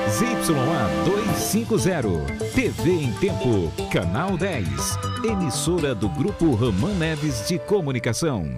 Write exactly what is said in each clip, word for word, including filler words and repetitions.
Z Y A duzentos e cinquenta, T V em Tempo, Canal dez, emissora do Grupo Ramã Neves de Comunicação.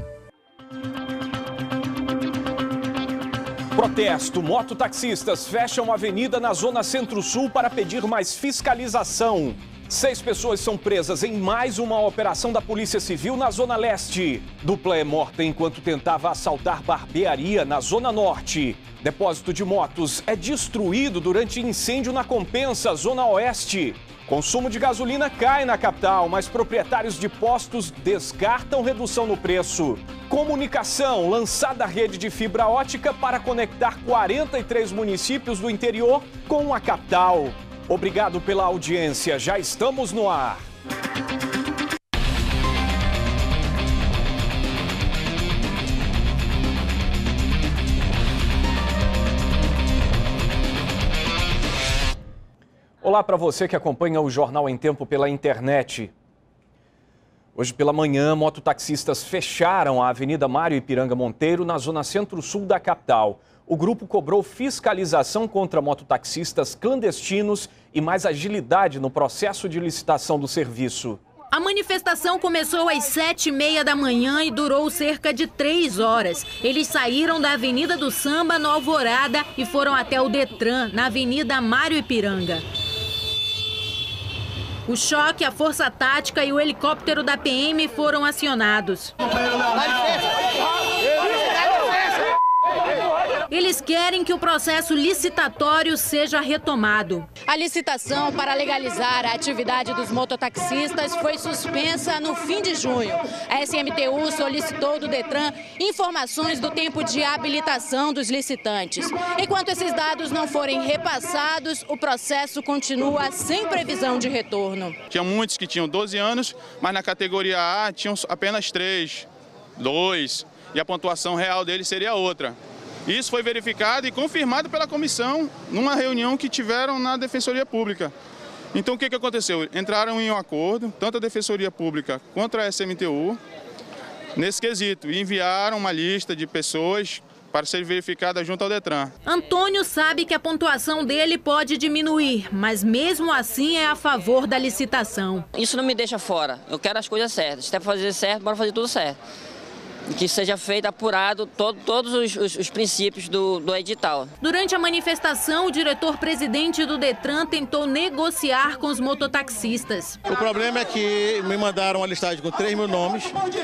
Protesto. Mototaxistas fecham a avenida na Zona Centro-Sul para pedir mais fiscalização. Seis pessoas são presas em mais uma operação da Polícia Civil na Zona Leste. Dupla é morta enquanto tentava assaltar barbearia na Zona Norte. Depósito de motos é destruído durante incêndio na Compensa, Zona Oeste. Consumo de gasolina cai na capital, mas proprietários de postos descartam redução no preço. Comunicação, lançada a rede de fibra ótica para conectar quarenta e três municípios do interior com a capital. Obrigado pela audiência, já estamos no ar. Olá para você que acompanha o Jornal em Tempo pela internet. Hoje pela manhã, mototaxistas fecharam a Avenida Mário Ipiranga Monteiro, na zona centro-sul da capital. O grupo cobrou fiscalização contra mototaxistas clandestinos e mais agilidade no processo de licitação do serviço. A manifestação começou às sete e meia da manhã e durou cerca de três horas. Eles saíram da Avenida do Samba, no Alvorada, e foram até o Detran, na Avenida Mário Ipiranga. O choque, a força tática e o helicóptero da P M foram acionados. Eles querem que o processo licitatório seja retomado. A licitação para legalizar a atividade dos mototaxistas foi suspensa no fim de junho. A S M T U solicitou do Detran informações do tempo de habilitação dos licitantes. Enquanto esses dados não forem repassados, o processo continua sem previsão de retorno. Tinha muitos que tinham doze anos, mas na categoria A tinham apenas três, dois, e a pontuação real deles seria outra. Isso foi verificado e confirmado pela comissão numa reunião que tiveram na Defensoria Pública. Então, o que que aconteceu? Entraram em um acordo, tanto a Defensoria Pública quanto a S M T U, nesse quesito, e enviaram uma lista de pessoas para ser verificada junto ao Detran. Antônio sabe que a pontuação dele pode diminuir, mas mesmo assim é a favor da licitação. Isso não me deixa fora, eu quero as coisas certas. Se é para fazer certo, bora fazer tudo certo. Que seja feito, apurado, todo, todos os, os, os princípios do, do edital. Durante a manifestação, o diretor-presidente do Detran tentou negociar com os mototaxistas. O problema é que me mandaram uma listagem com três mil nomes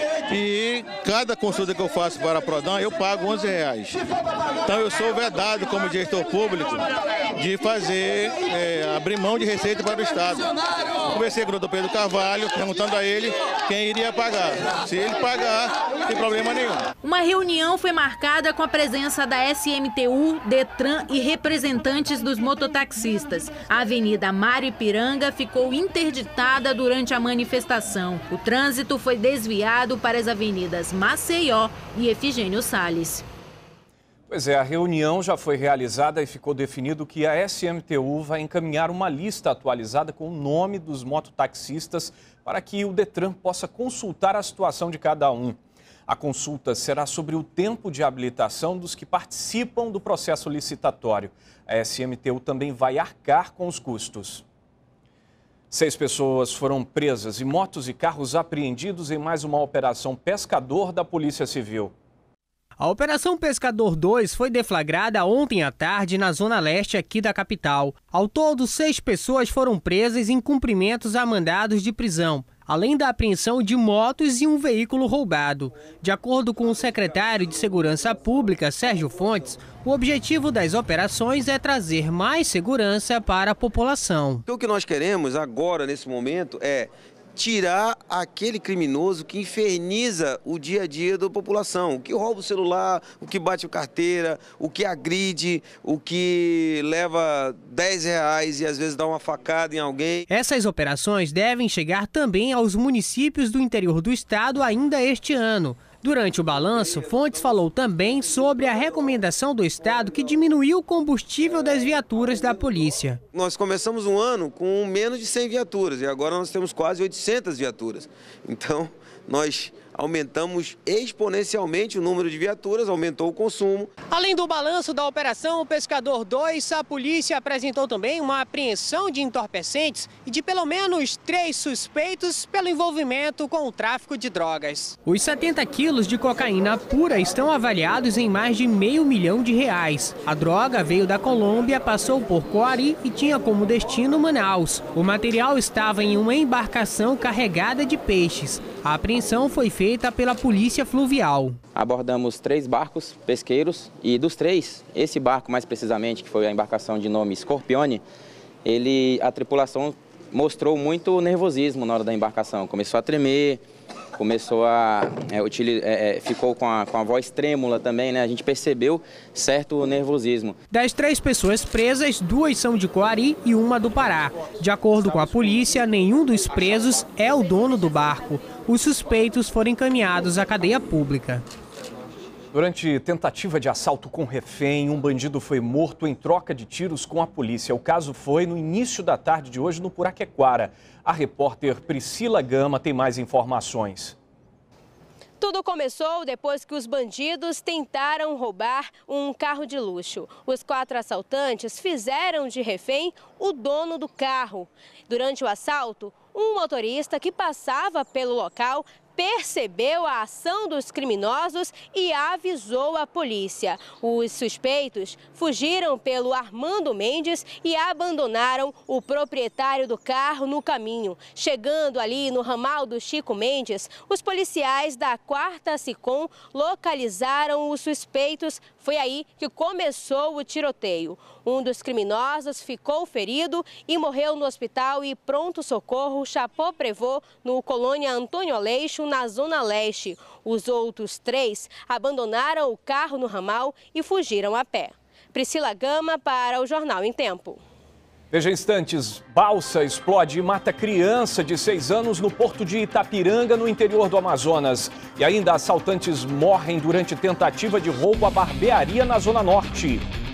e cada consulta que eu faço para a Prodan eu pago onze reais. Então eu sou vedado como diretor público de fazer, é, abrir mão de receita para o Estado. Conversei com o doutor Pedro Carvalho, perguntando a ele quem iria pagar. Se ele pagar, tem problema nenhum. Uma reunião foi marcada com a presença da S M T U, Detran e representantes dos mototaxistas. A Avenida Mário Ipiranga ficou interditada durante a manifestação. O trânsito foi desviado para as avenidas Maceió e Efigênio Salles. Pois é, a reunião já foi realizada e ficou definido que a S M T U vai encaminhar uma lista atualizada com o nome dos mototaxistas para que o Detran possa consultar a situação de cada um. A consulta será sobre o tempo de habilitação dos que participam do processo licitatório. A S M T U também vai arcar com os custos. Seis pessoas foram presas e motos e carros apreendidos em mais uma operação Pescador da Polícia Civil. A Operação Pescador dois foi deflagrada ontem à tarde na zona leste aqui da capital. Ao todo, seis pessoas foram presas em cumprimentos a mandados de prisão, além da apreensão de motos e um veículo roubado. De acordo com o secretário de Segurança Pública, Sérgio Fontes, o objetivo das operações é trazer mais segurança para a população. O que nós queremos agora, nesse momento, é tirar aquele criminoso que inferniza o dia a dia da população, o que rouba o celular, o que bate a carteira, o que agride, o que leva dez reais e às vezes dá uma facada em alguém. Essas operações devem chegar também aos municípios do interior do estado ainda este ano. Durante o balanço, Fontes falou também sobre a recomendação do Estado que diminuiu o combustível das viaturas da polícia. Nós começamos um ano com menos de cem viaturas e agora nós temos quase oitocentas viaturas. Então, nós aumentamos exponencialmente o número de viaturas, aumentou o consumo. Além do balanço da operação O Pescador dois, a polícia apresentou também uma apreensão de entorpecentes e de pelo menos três suspeitos pelo envolvimento com o tráfico de drogas. Os setenta quilos de cocaína pura estão avaliados em mais de meio milhão de reais. A droga veio da Colômbia, passou por Coari e tinha como destino Manaus. O material estava em uma embarcação carregada de peixes. A apreensão foi feita pela Polícia Fluvial. Abordamos três barcos pesqueiros e dos três, esse barco mais precisamente, que foi a embarcação de nome Scorpione, ele, a tripulação mostrou muito nervosismo na hora da embarcação. Começou a tremer, começou a... É, util, é, ficou com a, com a voz trêmula também, né? A gente percebeu certo nervosismo. Das três pessoas presas, duas são de Coari e uma do Pará. De acordo com a polícia, nenhum dos presos é o dono do barco. Os suspeitos foram encaminhados à cadeia pública. Durante tentativa de assalto com refém, um bandido foi morto em troca de tiros com a polícia. O caso foi no início da tarde de hoje no Puraquequara. A repórter Priscila Gama tem mais informações. Tudo começou depois que os bandidos tentaram roubar um carro de luxo. Os quatro assaltantes fizeram de refém o dono do carro. Durante o assalto, um motorista que passava pelo local percebeu a ação dos criminosos e avisou a polícia. Os suspeitos fugiram pelo Armando Mendes e abandonaram o proprietário do carro no caminho. Chegando ali no ramal do Chico Mendes, os policiais da quarta SICOM localizaram os suspeitos. Foi aí que começou o tiroteio. Um dos criminosos ficou ferido e morreu no hospital e pronto-socorro Chapó-Prevot, no Colônia Antônio Aleixo, na Zona Leste. Os outros três abandonaram o carro no ramal e fugiram a pé. Priscila Gama para o Jornal em Tempo. Veja instantes, balsa explode e mata criança de seis anos no porto de Itapiranga, no interior do Amazonas. E ainda assaltantes morrem durante tentativa de roubo à barbearia na Zona Norte.